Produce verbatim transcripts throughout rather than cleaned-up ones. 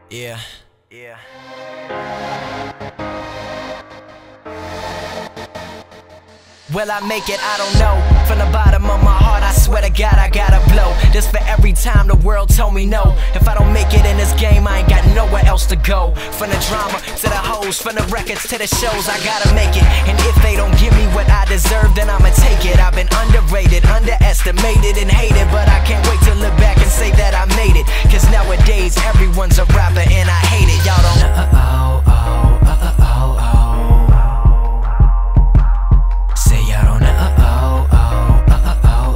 Yeah, yeah. Will I make it? I don't know. From the bottom of my heart, I swear to God, I gotta blow. This for every time the world told me no. If I don't make it in this game, I ain't got nowhere else to go. From the drama to the hoes, from the records to the shows, I gotta make it. And if they don't give me what I deserve, then I'ma take it. I've been underrated, underestimated, and hated, but I can't wait to look back and say that I made it. Cause nowadays, everyone's a rapper and I hate it. Y'all don't uh oh, oh, uh oh, oh, oh. Say y'all don't uh oh, oh, uh oh,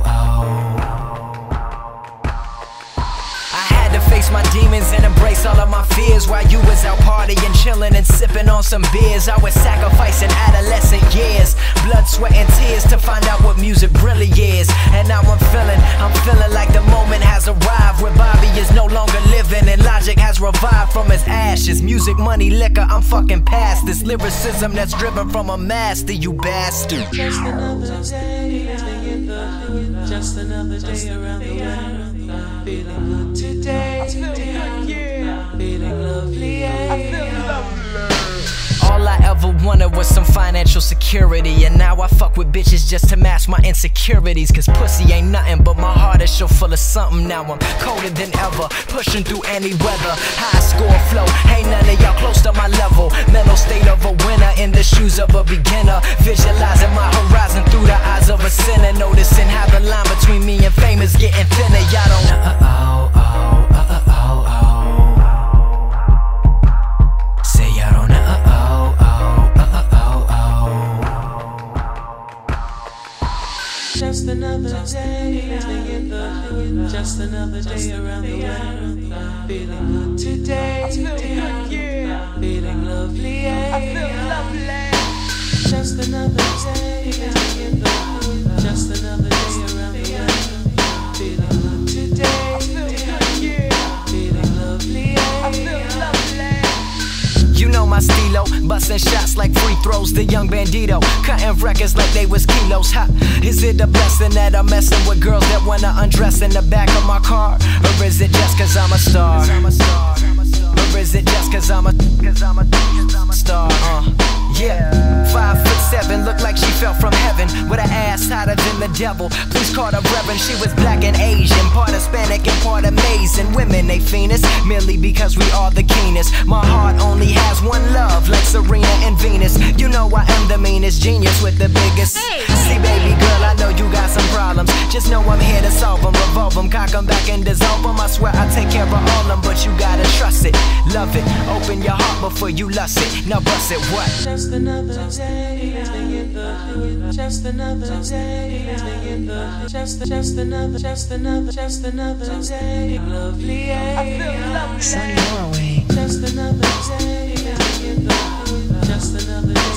oh. I had to face my demons and embrace all of my fears while you was out partying, chilling and sipping on some beers. I was sacrificing adolescent years, blood, sweat and tears to find out what music really is. And now I'm feeling, I'm feeling like the moment has arrived where Bobby is no longer living and Logic has revived from his ashes. Music, money, liquor, I'm fucking past this lyricism that's driven from a master, you bastard. Just another day, thinking the hood. Just another day around the world. Feeling good today, I feel good, yeah. Feeling lovely, yeah. I feel lovely. All I ever wanted was some financial security, and now I fuck with bitches just to mask my insecurities. Cause pussy ain't nothing, but my heart is so full of something. Now I'm colder than ever, pushing through any weather. High score flow, ain't none of y'all close to my level. Mental state of a winner in the shoes of a beginner. Visualizing my horizon through the eyes of a sinner. Noticing how the line between me and fame is getting thinner. Y'all don't uh oh, oh, uh oh, oh. Say y'all don't uh oh. Just another day, thinking the hood. Just another day around the world. Feeling good today, I feel good, yeah. Feeling lovely, yeah. I feel lovely. Just another day, thinking the hood. Just another day around the world. Feeling good today, I feel good, yeah. Feeling lovely, yeah. I feel lovely. You know my stilo, busting shots like free throws. The young bandito, cutting records like they was kilos. Ha, is it a blessing that I'm messing with girls that wanna undress in the back of my car? Or is it just cause I'm a star? Or is it just cause I'm a, cause I'm a star? Uh, yeah, five foot seven, look like she fell from heaven with an ass hotter than the devil. Please call her reverend. She was black and Asian, part Hispanic and part amazing. Women, they fiendish merely because we are the keenest. My heart only has one love, like Serena and Venus. You know I am the meanest genius with the biggest. See, baby girl, I know you got some problems. Just know I'm here to solve them, revolve them, cock them back and dissolve them. I swear I take care of all them, but you gotta trust it, love it. Open your heart before you lust it. Now bust it, what? Just another day, thinking the hood. Just another day, thinking the hood. Just, just another, just another, just another day. Lovely, yeah. I feel lovely. Sunny Norway. Just another day, thinking the hood. Just another day.